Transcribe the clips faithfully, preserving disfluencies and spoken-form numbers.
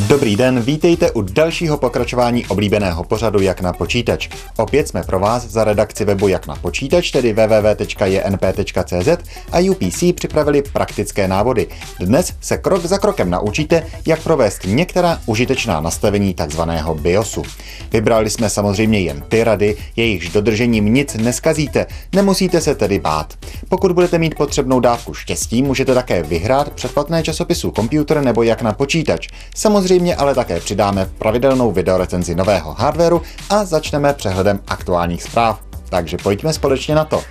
Dobrý den, vítejte u dalšího pokračování oblíbeného pořadu Jak na počítač. Opět jsme pro vás za redakci webu Jak na počítač, tedy w w w tečka j n p tečka c z a U P C připravili praktické návody. Dnes se krok za krokem naučíte, jak provést některá užitečná nastavení takzvaného BIOSu. Vybrali jsme samozřejmě jen ty rady, jejichž dodržením nic neskazíte, nemusíte se tedy bát. Pokud budete mít potřebnou dávku štěstí, můžete také vyhrát předplatné časopisu Computer nebo Jak na počítač. Samozřejmě ale také přidáme pravidelnou videorecenzi nového hardwaru a začneme přehledem aktuálních zpráv. Takže pojďme společně na to.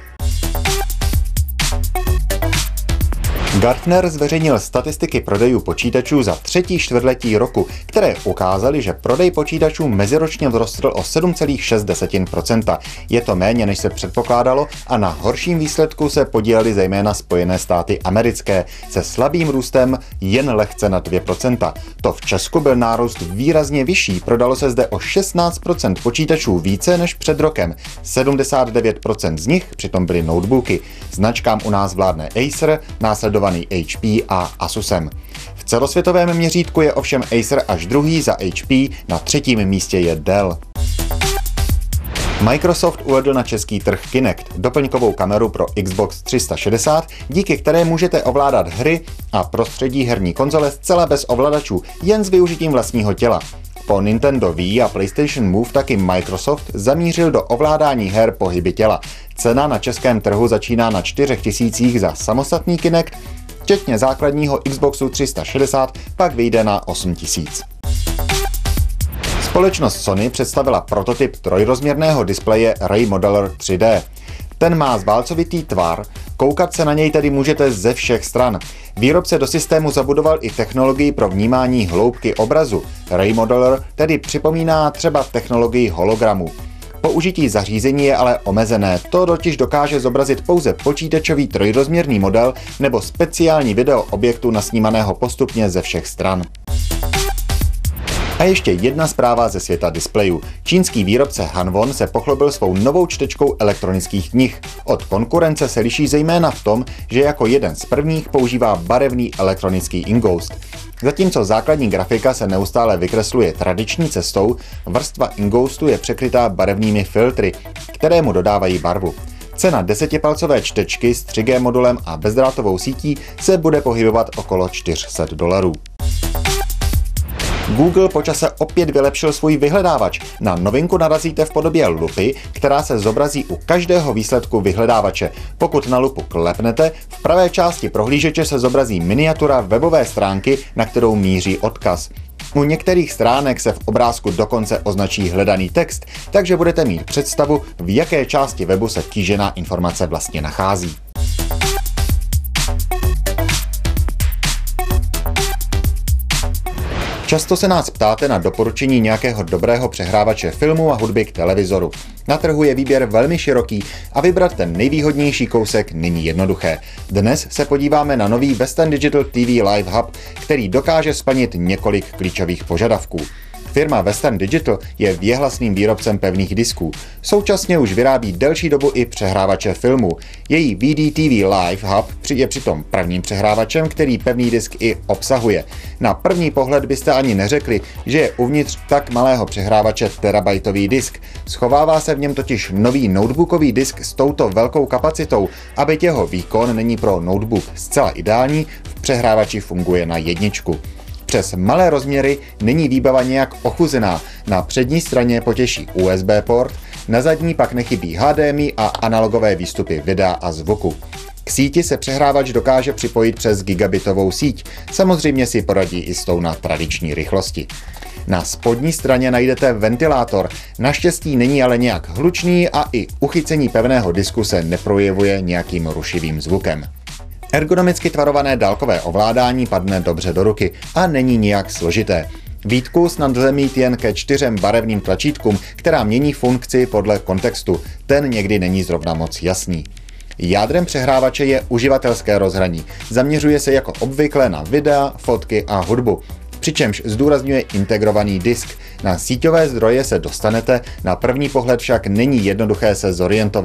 Gartner zveřejnil statistiky prodejů počítačů za třetí čtvrtletí roku, které ukázaly, že prodej počítačů meziročně vzrostl o sedm celá šest procenta. Je to méně, než se předpokládalo, a na horším výsledku se podílely zejména Spojené státy americké se slabým růstem jen lehce na dvě procenta. To v Česku byl nárůst výrazně vyšší, prodalo se zde o šestnáct procent počítačů více než před rokem. sedmdesát devět procent z nich přitom byly notebooky. Značkám u nás vládne Acer, následovaný H P a Asusem. V celosvětovém měřítku je ovšem Acer až druhý, za H P na třetím místě je Dell. Microsoft uvedl na český trh Kinect, doplňkovou kameru pro Xbox tři sta šedesát, díky které můžete ovládat hry a prostředí herní konzole zcela bez ovladačů, jen s využitím vlastního těla. Po Nintendo Wii a PlayStation Move taky Microsoft zamířil do ovládání her pohyby těla. Cena na českém trhu začíná na čtyřech tisících za samostatný Kinect, včetně základního Xboxu tři sta šedesát pak vyjde na osm tisíc. Společnost Sony představila prototyp trojrozměrného displeje Ray Modeler tři D. Ten má zválcovitý tvar, koukat se na něj tedy můžete ze všech stran. Výrobce do systému zabudoval i technologii pro vnímání hloubky obrazu. Ray Modeler tedy připomíná třeba technologii hologramu. Použití zařízení je ale omezené, to totiž dokáže zobrazit pouze počítačový trojrozměrný model nebo speciální video objektu nasnímaného postupně ze všech stran. A ještě jedna zpráva ze světa displejů. Čínský výrobce Hanwon se pochlubil svou novou čtečkou elektronických knih. Od konkurence se liší zejména v tom, že jako jeden z prvních používá barevný elektronický ingoust. Zatímco základní grafika se neustále vykresluje tradiční cestou, vrstva ingoustu je překrytá barevnými filtry, které mu dodávají barvu. Cena desetipalcové čtečky s tři G modulem a bezdrátovou sítí se bude pohybovat okolo čtyři sta dolarů. Google po čase opět vylepšil svůj vyhledávač. Na novinku narazíte v podobě lupy, která se zobrazí u každého výsledku vyhledávače. Pokud na lupu klepnete, v pravé části prohlížeče se zobrazí miniatura webové stránky, na kterou míří odkaz. U některých stránek se v obrázku dokonce označí hledaný text, takže budete mít představu, v jaké části webu se kýžená informace vlastně nachází. Často se nás ptáte na doporučení nějakého dobrého přehrávače filmu a hudby k televizoru. Na trhu je výběr velmi široký a vybrat ten nejvýhodnější kousek není jednoduché. Dnes se podíváme na nový Western Digital T V Live Hub, který dokáže splnit několik klíčových požadavků. Firma Western Digital je věhlasným výrobcem pevných disků. Současně už vyrábí delší dobu i přehrávače filmů. Její V D T V Live Hub je přitom prvním přehrávačem, který pevný disk i obsahuje. Na první pohled byste ani neřekli, že je uvnitř tak malého přehrávače terabajtový disk. Schovává se v něm totiž nový notebookový disk s touto velkou kapacitou, a byť jeho výkon není pro notebook zcela ideální, v přehrávači funguje na jedničku. Přes malé rozměry není výbava nějak ochuzená. Na přední straně potěší U S B port, na zadní pak nechybí H D M I a analogové výstupy videa a zvuku. K síti se přehrávač dokáže připojit přes gigabitovou síť, samozřejmě si poradí i s tou na tradiční rychlosti. Na spodní straně najdete ventilátor, naštěstí není ale nějak hlučný a i uchycení pevného disku se neprojevuje nějakým rušivým zvukem. Ergonomicky tvarované dálkové ovládání padne dobře do ruky a není nijak složité. Výtku snad lze mít jen ke čtyřem barevným tlačítkům, která mění funkci podle kontextu. Ten někdy není zrovna moc jasný. Jádrem přehrávače je uživatelské rozhraní. Zaměřuje se jako obvykle na videa, fotky a hudbu. Přičemž zdůrazňuje integrovaný disk. Na síťové zdroje se dostanete, na první pohled však není jednoduché se zorientovat.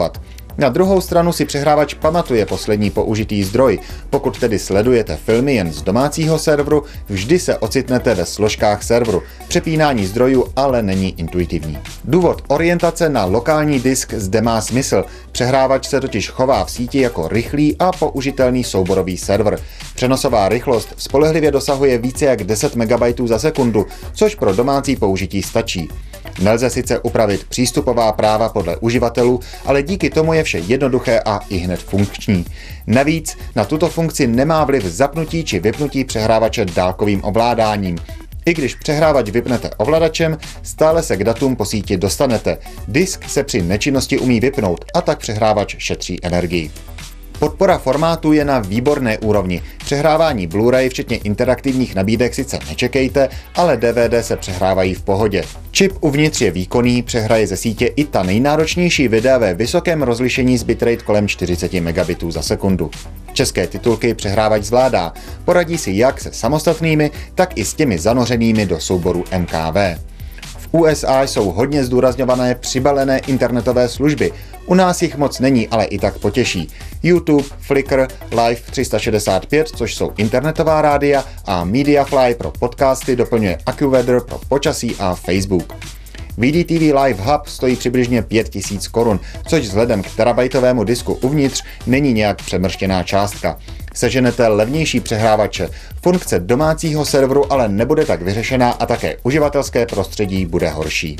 Na druhou stranu si přehrávač pamatuje poslední použitý zdroj. Pokud tedy sledujete filmy jen z domácího serveru, vždy se ocitnete ve složkách serveru. Přepínání zdrojů ale není intuitivní. Důvod orientace na lokální disk zde má smysl. Přehrávač se totiž chová v síti jako rychlý a použitelný souborový server. Přenosová rychlost spolehlivě dosahuje více jak deset megabajtů za sekundu, což pro domácí použití stačí. Nelze sice upravit přístupová práva podle uživatelů, ale díky tomu je vše jednoduché a ihned funkční. Navíc na tuto funkci nemá vliv zapnutí či vypnutí přehrávače dálkovým ovládáním. I když přehrávač vypnete ovladačem, stále se k datům po síti dostanete. Disk se při nečinnosti umí vypnout a tak přehrávač šetří energii. Podpora formátu je na výborné úrovni. Přehrávání Blu-ray včetně interaktivních nabídek sice nečekejte, ale D V D se přehrávají v pohodě. Čip uvnitř je výkonný, přehraje ze sítě i ta nejnáročnější videa ve vysokém rozlišení s bitrate kolem čtyřicet megabitů za sekundu. České titulky přehrávač zvládá, poradí si jak se samostatnými, tak i s těmi zanořenými do souboru M K V. V U S A jsou hodně zdůrazňované přibalené internetové služby. U nás jich moc není, ale i tak potěší. YouTube, Flickr, Live tři sta šedesát pět, což jsou internetová rádia, a Mediafly pro podcasty doplňuje AccuWeather pro počasí a Facebook. V D T V Live Hub stojí přibližně pět tisíc korun, což vzhledem k terabajtovému disku uvnitř není nějak přemrštěná částka. Seženete levnější přehrávače, funkce domácího serveru ale nebude tak vyřešená a také uživatelské prostředí bude horší.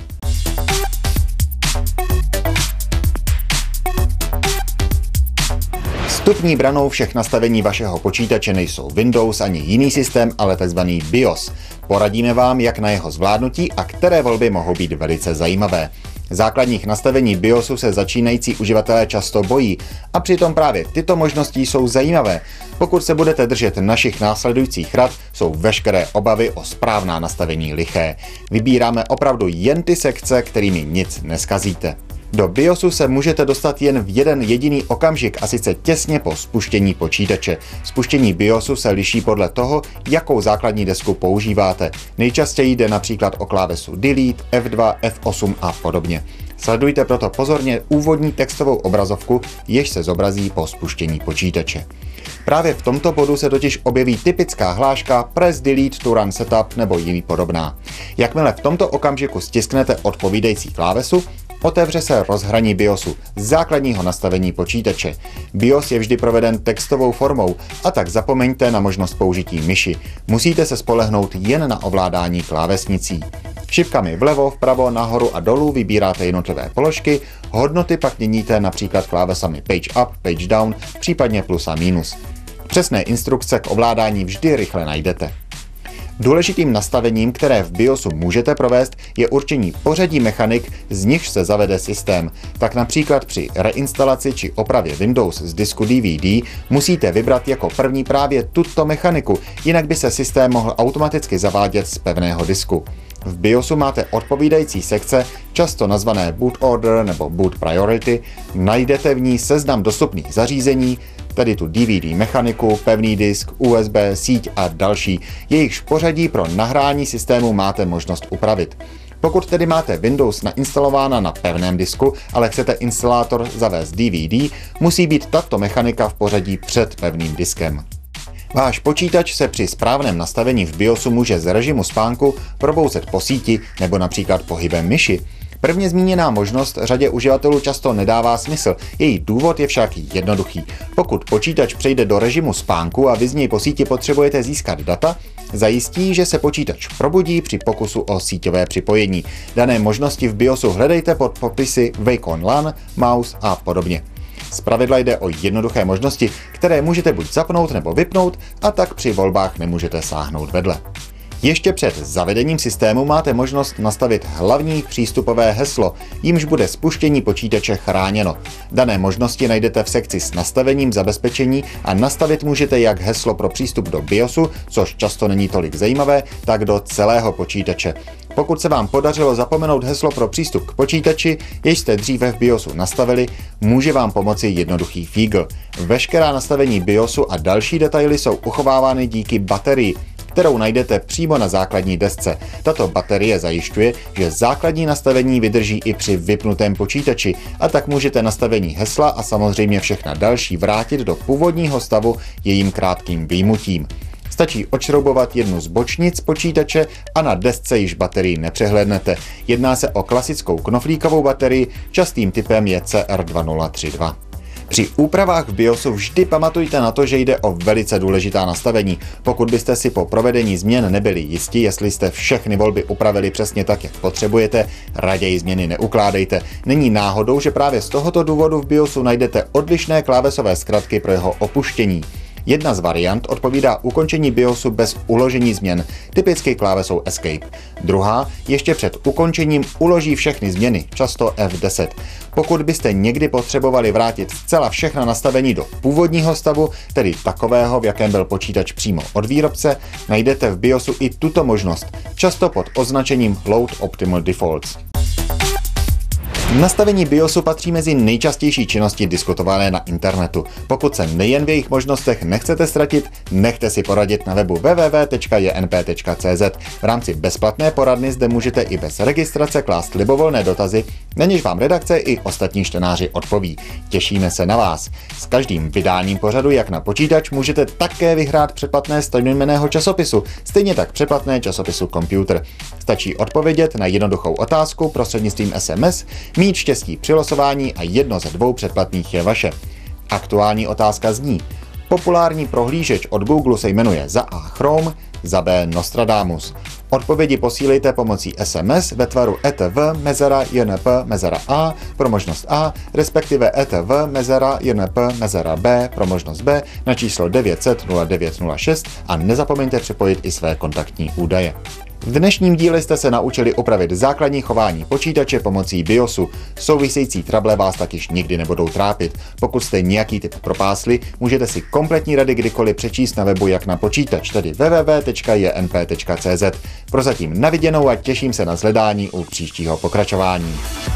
Vstupní branou všech nastavení vašeho počítače nejsou Windows ani jiný systém, ale tzv. BIOS. Poradíme vám, jak na jeho zvládnutí a které volby mohou být velice zajímavé. Základních nastavení BIOSu se začínající uživatelé často bojí a přitom právě tyto možnosti jsou zajímavé. Pokud se budete držet našich následujících rad, jsou veškeré obavy o správná nastavení liché. Vybíráme opravdu jen ty sekce, kterými nic neskazíte. Do BIOSu se můžete dostat jen v jeden jediný okamžik, a sice těsně po spuštění počítače. Spuštění BIOSu se liší podle toho, jakou základní desku používáte. Nejčastěji jde například o klávesu Delete, F dva, F osm a podobně. Sledujte proto pozorně úvodní textovou obrazovku, jež se zobrazí po spuštění počítače. Právě v tomto bodu se totiž objeví typická hláška Press Delete to run setup nebo jiný podobná. Jakmile v tomto okamžiku stisknete odpovídající klávesu, otevře se rozhraní BIOSu, základního nastavení počítače. BIOS je vždy proveden textovou formou, a tak zapomeňte na možnost použití myši. Musíte se spolehnout jen na ovládání klávesnicí. Šipkami vlevo, vpravo, nahoru a dolů vybíráte jednotlivé položky, hodnoty pak měníte například klávesami Page Up, Page Down, případně plus a minus. Přesné instrukce k ovládání vždy rychle najdete. Důležitým nastavením, které v BIOSu můžete provést, je určení pořadí mechanik, z nichž se zavede systém. Tak například při reinstalaci či opravě Windows z disku D V D musíte vybrat jako první právě tuto mechaniku, jinak by se systém mohl automaticky zavádět z pevného disku. V BIOSu máte odpovídající sekce, často nazvané Boot Order nebo Boot Priority, najdete v ní seznam dostupných zařízení, tedy tu D V D mechaniku, pevný disk, U S B, síť a další. Jejichž pořadí pro nahrání systému máte možnost upravit. Pokud tedy máte Windows nainstalována na pevném disku, ale chcete instalátor zavést D V D, musí být tato mechanika v pořadí před pevným diskem. Váš počítač se při správném nastavení v BIOSu může z režimu spánku probouzet po síti nebo například pohybem myši. Prvně zmíněná možnost řadě uživatelů často nedává smysl, její důvod je však jednoduchý. Pokud počítač přejde do režimu spánku a vy z něj po síti potřebujete získat data, zajistí, že se počítač probudí při pokusu o síťové připojení. Dané možnosti v BIOSu hledejte pod popisy Wake on LAN, Mouse a podobně. Zpravidla jde o jednoduché možnosti, které můžete buď zapnout nebo vypnout, a tak při volbách nemůžete sáhnout vedle. Ještě před zavedením systému máte možnost nastavit hlavní přístupové heslo, jímž bude spuštění počítače chráněno. Dané možnosti najdete v sekci s nastavením zabezpečení a nastavit můžete jak heslo pro přístup do BIOSu, což často není tolik zajímavé, tak do celého počítače. Pokud se vám podařilo zapomenout heslo pro přístup k počítači, jež jste dříve v BIOSu nastavili, může vám pomoci jednoduchý fígl. Veškerá nastavení BIOSu a další detaily jsou uchovávány díky baterii. kterou najdete přímo na základní desce. Tato baterie zajišťuje, že základní nastavení vydrží i při vypnutém počítači a tak můžete nastavení hesla a samozřejmě všechna další vrátit do původního stavu jejím krátkým vyjmutím. Stačí odšroubovat jednu z bočnic počítače a na desce již baterii nepřehlédnete. Jedná se o klasickou knoflíkovou baterii, častým typem je C R dva nula tři dva. Při úpravách v BIOSu vždy pamatujte na to, že jde o velice důležitá nastavení. Pokud byste si po provedení změn nebyli jisti, jestli jste všechny volby upravili přesně tak, jak potřebujete, raději změny neukládejte. Není náhodou, že právě z tohoto důvodu v BIOSu najdete odlišné klávesové zkratky pro jeho opuštění. Jedna z variant odpovídá ukončení BIOSu bez uložení změn, typicky klávesou Escape. Druhá ještě před ukončením uloží všechny změny, často F deset. Pokud byste někdy potřebovali vrátit zcela všechna nastavení do původního stavu, tedy takového, v jakém byl počítač přímo od výrobce, najdete v BIOSu i tuto možnost, často pod označením Load Optimal Defaults. Nastavení BIOSu patří mezi nejčastější činnosti diskutované na internetu. Pokud se nejen v jejich možnostech nechcete ztratit, nechte si poradit na webu w w w tečka j n p tečka c z. V rámci bezplatné poradny zde můžete i bez registrace klást libovolné dotazy, na něž vám redakce i ostatní čtenáři odpoví. Těšíme se na vás. S každým vydáním pořadu jak na počítač můžete také vyhrát předplatné stejnojmenného časopisu, stejně tak předplatné časopisu Computer. Stačí odpovědět na jednoduchou otázku prostřednictvím S M S, mít štěstí při losování a jedno ze dvou předplatných je vaše. Aktuální otázka zní: populární prohlížeč od Google se jmenuje za A Chrome, za B Nostradamus. Odpovědi posílejte pomocí S M S ve tvaru E T V mezera J N P mezera A pro možnost A, respektive E T V mezera J N P mezera B pro možnost B na číslo devět set nula devět nula šest a nezapomeňte připojit i své kontaktní údaje. V dnešním díle jste se naučili upravit základní chování počítače pomocí BIOSu. Související trable vás tak již nikdy nebudou trápit. Pokud jste nějaký typ propásli, můžete si kompletní rady kdykoliv přečíst na webu jak na počítač, tedy w w w tečka j n p tečka c z. Prozatím na viděnou a těším se na shledání u příštího pokračování.